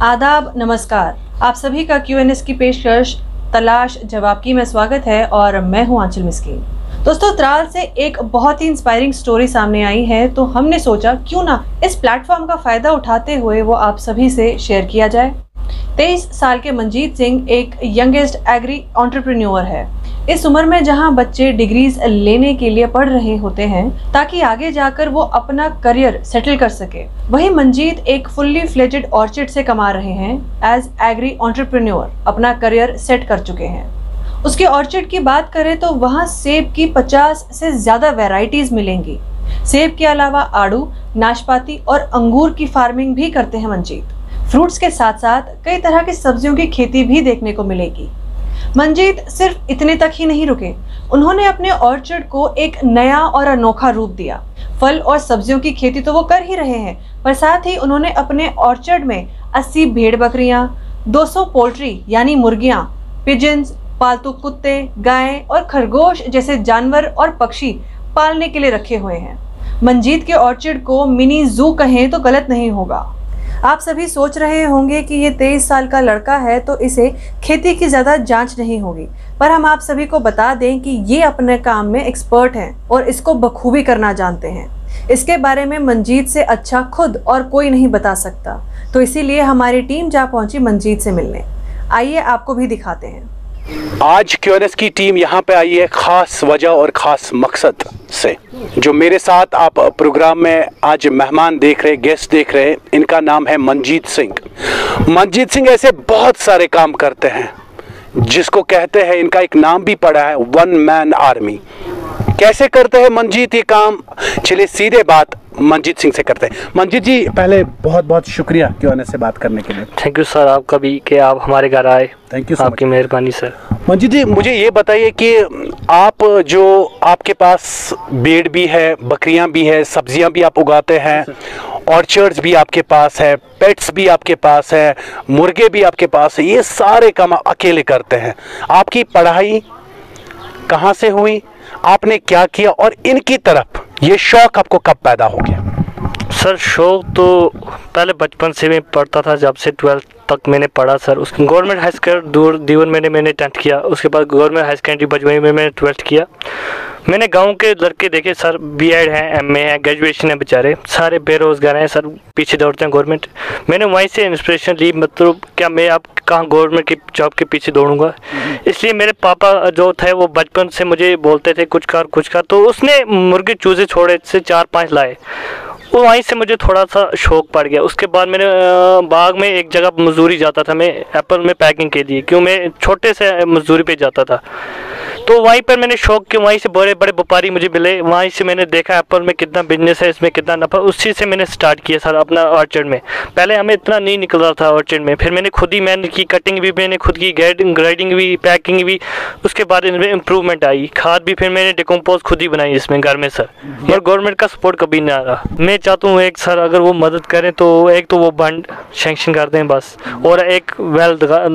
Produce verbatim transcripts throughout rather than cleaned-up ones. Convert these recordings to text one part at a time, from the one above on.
आदाब, नमस्कार। आप सभी का क्यू एन एस की पेशकश तलाश जवाब की में स्वागत है और मैं हूं आंचल मिस्कीन। दोस्तों, त्राल से एक बहुत ही इंस्पायरिंग स्टोरी सामने आई है, तो हमने सोचा क्यों ना इस प्लेटफॉर्म का फायदा उठाते हुए वो आप सभी से शेयर किया जाए। तेईस साल के मनजीत सिंह एक यंगेस्ट एग्री एंटरप्रेन्योर है। इस उम्र में जहां बच्चे डिग्रीज लेने के लिए पढ़ रहे होते हैं ताकि आगे जाकर वो अपना करियर सेटल कर सके, वहीं मनजीत एक फुल्ली फ्लेजेड ऑर्चिड से कमा रहे हैं। एज एग्री एंटरप्रेन्योर अपना करियर सेट कर चुके हैं। उसके ऑर्चिड की बात करें तो वहां सेब की पचास से ज्यादा वेराइटीज मिलेंगी। सेब के अलावा आड़ू, नाशपाती और अंगूर की फार्मिंग भी करते हैं मनजीत। फ्रूट्स के साथ साथ कई तरह की सब्जियों की खेती भी देखने को मिलेगी। मनजीत सिर्फ इतने तक ही नहीं रुके, उन्होंने अपने ऑर्चर्ड को एक नया और अनोखा रूप दिया। फल और सब्जियों की खेती तो वो कर ही रहे हैं, पर साथ ही उन्होंने अपने ऑर्चर्ड में अस्सी भेड़ बकरियां, दो सौ पोल्ट्री यानी मुर्गियां, पिजन्स, पालतू कुत्ते, गायें और खरगोश जैसे जानवर और पक्षी पालने के लिए रखे हुए हैं। मनजीत के ऑर्चर्ड को मिनी जू कहें तो गलत नहीं होगा। आप सभी सोच रहे होंगे कि ये तेईस साल का लड़का है तो इसे खेती की ज़्यादा जांच नहीं होगी, पर हम आप सभी को बता दें कि ये अपने काम में एक्सपर्ट हैं और इसको बखूबी करना जानते हैं। इसके बारे में मनजीत से अच्छा खुद और कोई नहीं बता सकता, तो इसीलिए हमारी टीम जा पहुंची मनजीत से मिलने। आइए आपको भी दिखाते हैं। आज क्यू एन एस की टीम यहाँ पे आई है ख़ास वजह और ख़ास मकसद से। जो मेरे साथ आप प्रोग्राम में आज मेहमान देख रहे, गेस्ट देख रहे, इनका नाम है मनजीत सिंह। मनजीत सिंह ऐसे बहुत सारे काम करते हैं जिसको कहते हैं, इनका एक नाम भी पड़ा है, वन मैन आर्मी। कैसे करते हैं मनजीत ये काम? चलिए सीधे बात मनजीत सिंह से करते हैं। मनजीत जी, पहले बहुत बहुत शुक्रिया क्यू एन एस से बात करने के लिए। थैंक यू सर, आपका भी कि आप हमारे घर आए। थैंक यू, आपकी मेहरबानी सर। मनजीत जी, मुझे ये बताइए कि आप जो आपके पास भेड़ भी है, बकरियां भी है, सब्जियां भी आप उगाते हैं, ऑर्चर्ड्स भी आपके पास है, पेट्स भी आपके पास है, मुर्गे भी आपके पास है, ये सारे काम आप अकेले करते हैं। आपकी पढ़ाई कहाँ से हुई, आपने क्या किया और इनकी तरफ ये शौक आपको कब पैदा हो गया? सर शौक तो पहले बचपन से मैं पढ़ता था, जब से ट्वेल्थ तक मैंने पढ़ा सर। उस गवर्नमेंट हाई स्कूल दूर दीवन मैंने मैंने टेंथ किया, उसके बाद गवर्नमेंट हाई सेकेंडरी बजवाई में मैंने ट्वेल्थ किया। मैंने गांव के लड़के देखे सर, बी एड है, एम ए है, ग्रेजुएशन है, बेचारे सारे बेरोजगार हैं सर, पीछे दौड़ते हैं गवर्नमेंट। मैंने वहीं से इंस्पिरेशन ली, मतलब क्या मैं अब कहाँ गवर्नमेंट की जॉब के पीछे दौड़ूंगा। इसलिए मेरे पापा जो थे वो बचपन से मुझे बोलते थे कुछ कर कुछ कर, तो उसने मुर्गे चूजे छोड़े से चार पाँच लाए, वो वहीं से मुझे थोड़ा सा शौक पड़ गया। उसके बाद मैंने बाग में एक जगह मजदूरी जाता था मैं, एप्पल में पैकिंग के लिए, क्यों मैं छोटे से मजदूरी पे जाता था, तो वहीं पर मैंने शौक किया। वहीं से बड़े बड़े व्यापारी मुझे मिले, वहीं से मैंने देखा एप्पल में कितना बिजनेस है, इसमें कितना नफा, उसी से मैंने स्टार्ट किया सर अपना ऑर्चर्ड में। पहले हमें इतना नहीं निकल रहा था ऑर्चर्ड में, फिर मैंने खुद ही मैंने की, कटिंग भी मैंने खुद की, ग्रेडिंग ग्रेडिंग भी, पैकिंग भी। उसके बाद इनमें इम्प्रूवमेंट आई, खाद भी फिर मैंने डिकम्पोज खुद ही बनाई इसमें घर में सर, और गवर्नमेंट का सपोर्ट कभी नहीं आ रहा। मैं चाहता हूँ एक सर अगर वो मदद करें तो एक तो वो बंड सेंक्शन कर दें बस, और एक वेल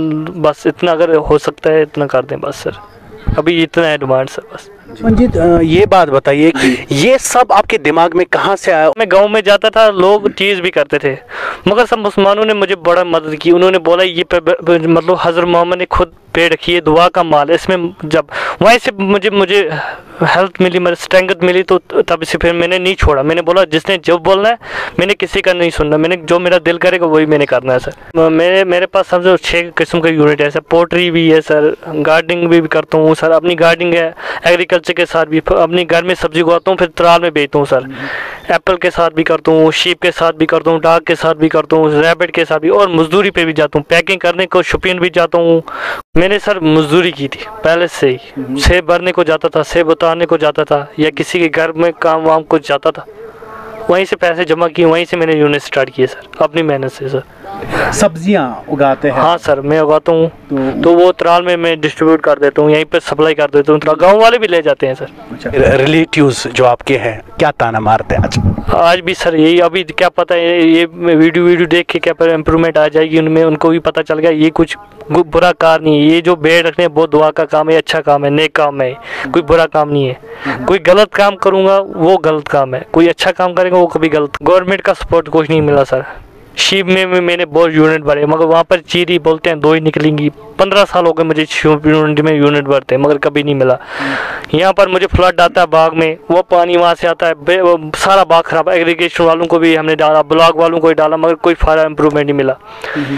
बस इतना अगर हो सकता है इतना कर दें बस सर, अभी इतना है डिमांड सर बस। मनजीत, ये बात बताइए कि ये सब आपके दिमाग में कहाँ से आया? मैं गांव में जाता था, लोग चीज़ भी करते थे, मगर सब मुसलमानों ने मुझे बड़ा मदद की। उन्होंने बोला ये मतलब हज़रत मोहम्मद ने खुद पेड़ रखी है, दुआ का माल है इसमें। जब वहीं से मुझे मुझे हेल्थ मिली, मेरी स्ट्रेंथ मिली, तो तब से फिर मैंने नहीं छोड़ा। मैंने बोला जिसने जब बोलना है, मैंने किसी का नहीं सुनना, मैंने जो मेरा दिल करेगा वही मैंने करना है सर। मेरे मेरे पास समझो छः किस्म का यूनिट है सर, पोल्ट्री भी है सर, गार्डनिंग भी करता हूँ सर, अपनी गार्डनिंग है, एग्रीकल्चर के साथ भी अपनी घर में सब्जी उगाता हूँ, फिर त्राल में बेचता हूँ सर। एप्पल के साथ भी करता हूँ, शीप के साथ भी करता हूँ, डाग के साथ भी करता हूँ, रैबिट के साथ भी, और मजदूरी पे भी जाता हूँ, पैकिंग करने को शोपियन भी जाता हूँ। मैंने सर मजदूरी की थी पहले से ही, सेब भरने को जाता था, सेब उतारने को जाता था, या किसी के घर में काम वाम को जाता था, वहीं से पैसे जमा किए, वहीं से मैंने यूनिट स्टार्ट किए सर अपनी मेहनत से सर। सब्जियां उगाते हैं? हाँ सर, मैं उगाता हूँ, तो, तो वो त्राल में मैं डिस्ट्रीब्यूट कर देता हूँ, यहीं पे सप्लाई कर देता हूँ, गांव वाले भी ले जाते हैं सर। अच्छा, रिलेटिव्स जो आपके हैं क्या ताना मारते हैं आज? आज भी सर यही, अभी क्या पता है ये वीडियो वीडियो देख के क्या पर इम्प्रूवमेंट आ जाएगी उनमें, उनको भी पता चल गया ये कुछ बुरा कार नहीं है, ये जो भेड़ रखने बहुत दुआ का काम है, अच्छा काम है, नेक काम है, कोई बुरा काम नहीं है। कोई गलत काम करूँगा वो गलत काम है, कोई अच्छा काम करेगा वो कभी गलत। गवर्नमेंट का सपोर्ट कुछ नहीं मिला सर, शीप में भी मैंने बहुत यूनिट भरे, मगर वहाँ पर चीरी बोलते हैं दो ही निकलेंगी। पंद्रह साल हो गए मुझे यूनिट में यूनिट भरते मगर कभी नहीं मिला। यहाँ पर मुझे फ्लड आता है बाग में, वो पानी वहाँ से आता है, वो सारा बाग खराब। एग्रीगेशन वालों को भी हमने डाला, ब्लॉक वालों को भी डाला, मगर कोई फायदा इम्प्रूवमेंट नहीं मिला।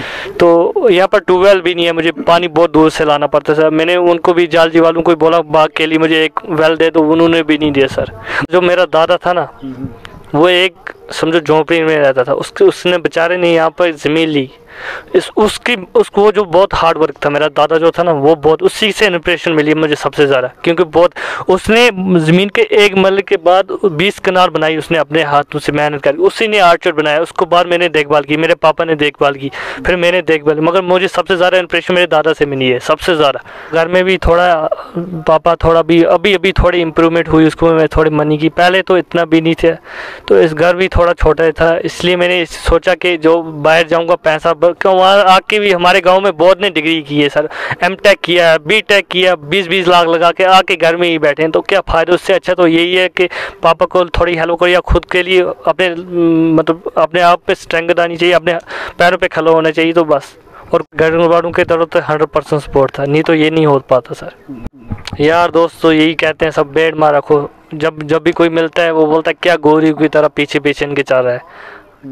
तो यहाँ पर ट्यूबवेल भी नहीं है, मुझे पानी बहुत दूर से लाना पड़ता है सर। मैंने उनको भी जालजी वालों को भी बोला बाग के लिए मुझे एक वेल दे, तो उन्होंने भी नहीं दिया सर। जो मेरा दादा था ना, वो एक समझो झोंपड़ी में रहता था, उसके उसने बेचारे ने यहाँ पर ज़मीन ली। इस उसकी उसको जो बहुत हार्ड वर्क था, मेरा दादा जो था ना, वो बहुत उसी से इंस्पिरेशन मिली मुझे सबसे ज़्यादा, क्योंकि बहुत उसने ज़मीन के एक मरले के बाद बीस कनाल बनाई उसने अपने हाथों से मेहनत कर, उसी ने आर्चर बनाया। उसको बाद मैंने देखभाल की, मेरे पापा ने देखभाल की, फिर मैंने देखभाल, मगर मुझे सबसे ज़्यादा इंस्पिरेशन मेरे दादा से मिली है सबसे ज़्यादा। घर में भी थोड़ा पापा थोड़ा भी अभी अभी थोड़ी इम्प्रूवमेंट हुई, उसको मैं थोड़ी मनी की, पहले तो इतना भी नहीं था। तो इस घर भी थोड़ा छोटा था, इसलिए मैंने सोचा कि जो बाहर जाऊँगा पैसा, क्यों वहाँ आके भी हमारे गांव में बहुत ने डिग्री की है सर, एम टेक किया है, बी टेक किया, बीस बीस लाख लगा के आके घर में ही बैठे हैं, तो क्या फ़ायदा। उससे अच्छा तो यही है कि पापा को थोड़ी हेल्प करो, या खुद के लिए अपने मतलब अपने आप पे स्ट्रेंथ आनी चाहिए, अपने पैरों पे खड़ा होना चाहिए, तो बस। और घर वालों के तरफ तो हंड्रेड परसेंट सपोर्ट था, नहीं तो ये नहीं हो पाता सर। यार दोस्त तो यही कहते हैं सब, बेड मार रखो। जब जब भी कोई मिलता है वो बोलता है क्या गोरी की तरह पीछे पीछे इनके चल रहा है,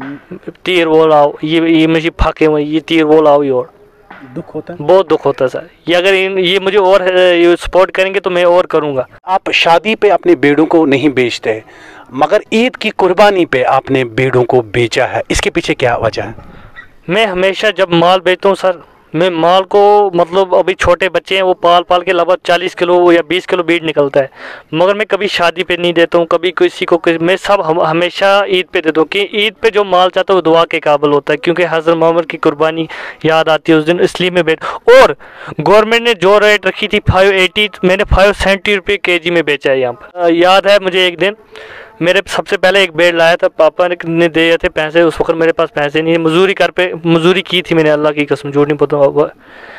तीर वो लाओ, ये ये मुझे फाके हुए, ये तीर वो लाओ, ये और दुख होता है, बहुत दुख होता है सर। ये अगर इन ये मुझे और ये सपोर्ट करेंगे तो मैं और करूँगा। आप शादी पे अपने बेड़ों को नहीं बेचते, मगर ईद की कुर्बानी पे आपने बेड़ों को बेचा है, इसके पीछे क्या वजह है? मैं हमेशा जब माल बेचता हूँ सर, मैं माल को मतलब अभी छोटे बच्चे हैं वो पाल पाल के लगभग चालीस किलो या बीस किलो बीट निकलता है, मगर मैं कभी शादी पे नहीं देता हूँ, कभी किसी को, मैं सब हम, हमेशा ईद पे देता हूँ कि ईद पे जो माल चाहता है वो दुआ के काबिल होता है, क्योंकि हज़रत मोहम्मद की कुर्बानी याद आती है उस दिन, इसलिए मैं बेच। और गवर्नमेंट ने जो रेट रखी थी फाइव एटी, मैंने फाइव सेवेंटी रुपये के जी में बेचा है यहाँ पर। याद है मुझे एक दिन मेरे सबसे पहले एक बेड लाया था, पापा ने दिए थे पैसे, उस वक्त मेरे पास पैसे नहीं है, मजदूरी कर पे मजदूरी की थी मैंने, अल्लाह की कसम झूठ नहीं पता।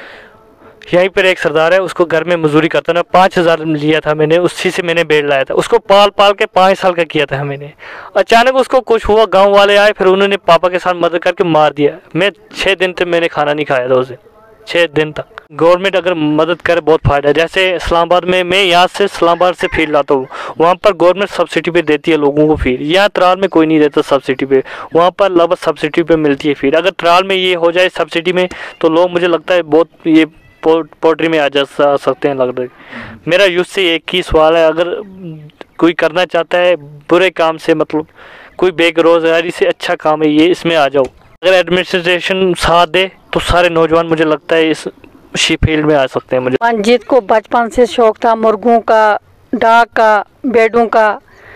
यहीं पर एक सरदार है, उसको घर में मजदूरी करता ना, पाँच हज़ार लिया था मैंने, उसी से मैंने बेड लाया था, उसको पाल पाल के पाँच साल का किया था मैंने। अचानक उसको कुछ हुआ, गांव वाले आए, फिर उन्होंने पापा के साथ मदद करके मार दिया। मैं छः दिन तक मैंने खाना नहीं खाया था उस दिन, छः दिन तक। गवर्नमेंट अगर मदद करे बहुत फ़ायदा है। जैसे इस्लामाबाद में, मैं यहाँ से इस्लामाबाद से फीड लाता हूँ, वहाँ पर गवर्नमेंट सब्सिडी पे देती है लोगों को फीड। यहाँ त्राल में कोई नहीं देता सब्सिडी पे, वहाँ पर लगभग सब्सिडी पे मिलती है फीड। अगर त्राल में ये हो जाए सब्सिडी में तो लोग मुझे लगता है बहुत ये पोल्ट्री में आ जा सकते हैं लग रहा। मेरा यूथ से एक ही सवाल है, अगर कोई करना चाहता है बुरे काम से, मतलब कोई बेरोजगारी से अच्छा काम है ये, इसमें आ जाओ। अगर एडमिनिस्ट्रेशन साथ दे तो सारे नौजवान मुझे लगता है इस शीप फील्ड में आ सकते हैं। मुझे मंजीत को बचपन से शौक था मुर्गों का, डाक का, बेडों का,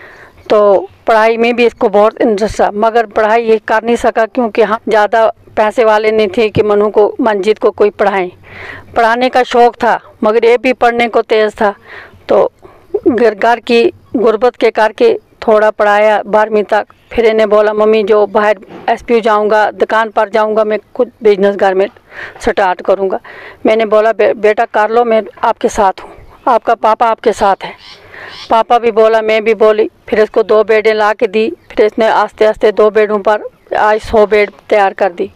तो पढ़ाई में भी इसको बहुत इंटरेस्ट था, मगर पढ़ाई ये कर नहीं सका क्योंकि हम ज़्यादा पैसे वाले नहीं थे कि मनु को मंजीत को कोई पढ़ाएं। पढ़ाने का शौक़ था मगर ये भी पढ़ने को तेज़ था, तो घर घर की गुर्बत के करके थोड़ा पढ़ाया बारहवीं तक। फिर इन्हें बोला मम्मी जो बाहर एस पी यू जाऊँगा, दुकान पर जाऊँगा, मैं खुद बिजनेस गारमेंट स्टार्ट करूँगा। मैंने बोला बे, बेटा कर लो, मैं आपके साथ हूँ, आपका पापा आपके साथ है। पापा भी बोला, मैं भी बोली। फिर इसको दो बेडें ला के दी, फिर इसने आस्ते आस्ते दो बेडों पर आज सौ बेड तैयार कर दी।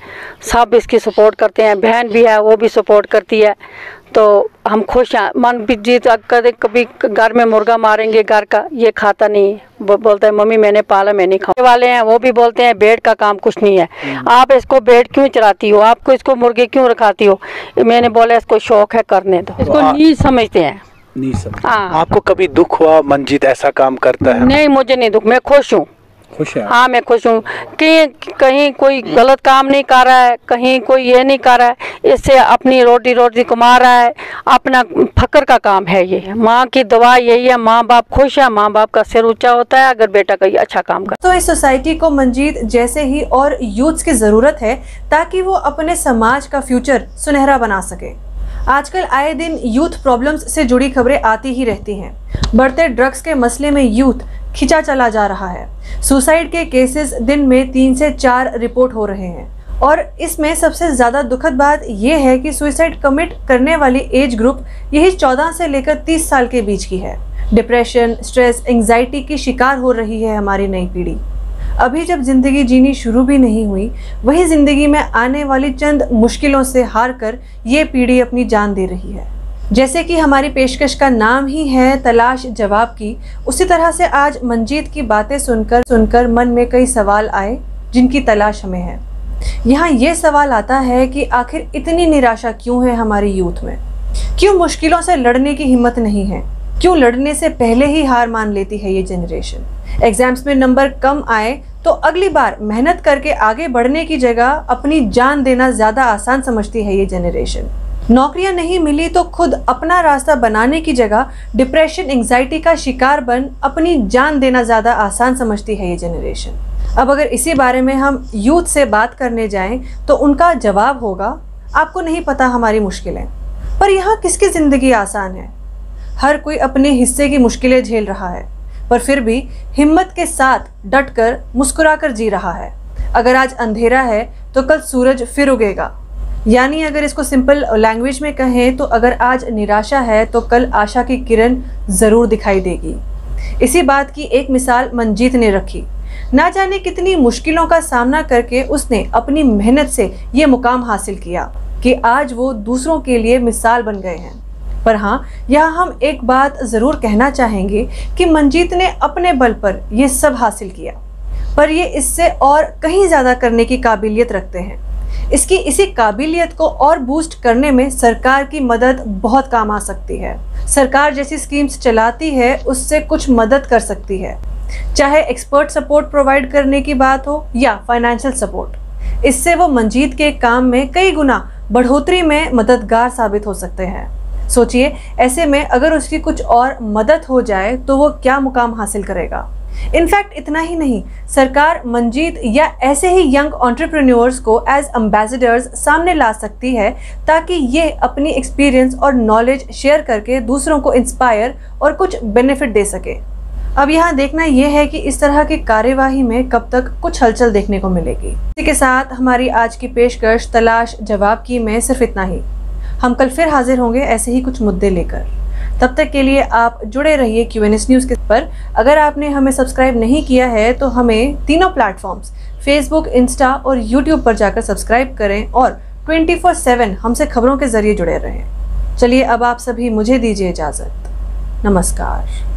सब इसकी सपोर्ट करते हैं, बहन भी है वो भी सपोर्ट करती है, तो हम खुश हैं। मन भी जीत कभी कभी घर में मुर्गा मारेंगे घर का, ये खाता नहीं, वो बोलता है मम्मी मैंने पाला मैं नहीं खाने वाले हैं। वो भी बोलते हैं बेड का काम कुछ नहीं है, आप इसको बेड क्यों चलाती हो, आपको इसको मुर्गे क्यों रखाती हो। मैंने बोला इसको शौक है करने दो, इसको नहीं समझते हैं। नहीं समझ। आपको कभी दुख हुआ मंजीत ऐसा काम करता है? नहीं मुझे नहीं दुख, मैं खुश हूँ। खुश है? हाँ मैं खुश हूँ कि कहीं कोई गलत काम नहीं कर रहा है, कहीं कोई ये नहीं कर रहा है, इससे अपनी रोटी रोटी कमा रहा है, अपना फक्र का काम है ये। माँ की दुआ यही है, माँ बाप खुश है, माँ बाप का सिर ऊंचा होता है अगर बेटा कोई अच्छा काम कर। तो इस सोसाइटी को मंजीत जैसे ही और यूथ्स की जरूरत है ताकि वो अपने समाज का फ्यूचर सुनहरा बना सके। आजकल आए दिन यूथ प्रॉब्लम्स से जुड़ी खबरें आती ही रहती हैं। बढ़ते ड्रग्स के मसले में यूथ खिंचा चला जा रहा है। सुसाइड के केसेस दिन में तीन से चार रिपोर्ट हो रहे हैं और इसमें सबसे ज़्यादा दुखद बात यह है कि सुसाइड कमिट करने वाली एज ग्रुप यही चौदह से लेकर तीस साल के बीच की है। डिप्रेशन, स्ट्रेस, एंजाइटी की शिकार हो रही है हमारी नई पीढ़ी। अभी जब जिंदगी जीनी शुरू भी नहीं हुई, वही जिंदगी में आने वाली चंद मुश्किलों से हार कर ये पीढ़ी अपनी जान दे रही है। जैसे कि हमारी पेशकश का नाम ही है तलाश जवाब की, उसी तरह से आज मंजीत की बातें सुनकर सुनकर मन में कई सवाल आए जिनकी तलाश हमें है। यहाँ ये सवाल आता है कि आखिर इतनी निराशा क्यों है हमारी यूथ में? क्यों मुश्किलों से लड़ने की हिम्मत नहीं है? क्यों लड़ने से पहले ही हार मान लेती है ये जनरेशन? एग्जाम्स में नंबर कम आए तो अगली बार मेहनत करके आगे बढ़ने की जगह अपनी जान देना ज्यादा आसान समझती है ये जनरेशन। नौकरियां नहीं मिली तो खुद अपना रास्ता बनाने की जगह डिप्रेशन, एंजाइटी का शिकार बन अपनी जान देना ज्यादा आसान समझती है ये जनरेशन। अब अगर इसी बारे में हम यूथ से बात करने जाएं तो उनका जवाब होगा, आपको नहीं पता हमारी मुश्किलें। पर यहाँ किसकी जिंदगी आसान है? हर कोई अपने हिस्से की मुश्किलें झेल रहा है, पर फिर भी हिम्मत के साथ डटकर मुस्कुराकर जी रहा है। अगर आज अंधेरा है तो कल सूरज फिर उगेगा। यानी अगर इसको सिंपल लैंग्वेज में कहें तो अगर आज निराशा है तो कल आशा की किरण जरूर दिखाई देगी। इसी बात की एक मिसाल मंजीत ने रखी। ना जाने कितनी मुश्किलों का सामना करके उसने अपनी मेहनत से ये मुकाम हासिल किया कि आज वो दूसरों के लिए मिसाल बन गए हैं। पर हाँ, यहाँ हम एक बात ज़रूर कहना चाहेंगे कि मंजीत ने अपने बल पर ये सब हासिल किया, पर ये इससे और कहीं ज़्यादा करने की काबिलियत रखते हैं। इसकी इसी काबिलियत को और बूस्ट करने में सरकार की मदद बहुत काम आ सकती है। सरकार जैसी स्कीम्स चलाती है उससे कुछ मदद कर सकती है, चाहे एक्सपर्ट सपोर्ट प्रोवाइड करने की बात हो या फाइनेंशियल सपोर्ट। इससे वो मंजीत के काम में कई गुना बढ़ोतरी में मददगार साबित हो सकते हैं। सोचिए, ऐसे में अगर उसकी कुछ और मदद हो जाए तो वो क्या मुकाम हासिल करेगा। इनफैक्ट इतना ही नहीं, सरकार मंजीत या ऐसे ही यंग एंटरप्रेन्योर्स को एज एम्बेसडर्स सामने ला सकती है ताकि ये अपनी एक्सपीरियंस और नॉलेज शेयर करके दूसरों को इंस्पायर और कुछ बेनिफिट दे सके। अब यहाँ देखना यह है कि इस तरह की कार्यवाही में कब तक कुछ हलचल देखने को मिलेगी। इसी के साथ हमारी आज की पेशकश तलाश जवाब की में सिर्फ इतना ही। हम कल फिर हाजिर होंगे ऐसे ही कुछ मुद्दे लेकर। तब तक के लिए आप जुड़े रहिए क्यूएनएस न्यूज़ के पर। अगर आपने हमें सब्सक्राइब नहीं किया है तो हमें तीनों प्लेटफॉर्म्स फेसबुक, इंस्टा और यूट्यूब पर जाकर सब्सक्राइब करें और ट्वेंटी फोर सेवन हमसे खबरों के जरिए जुड़े रहें। चलिए अब आप सभी मुझे दीजिए इजाज़त। नमस्कार।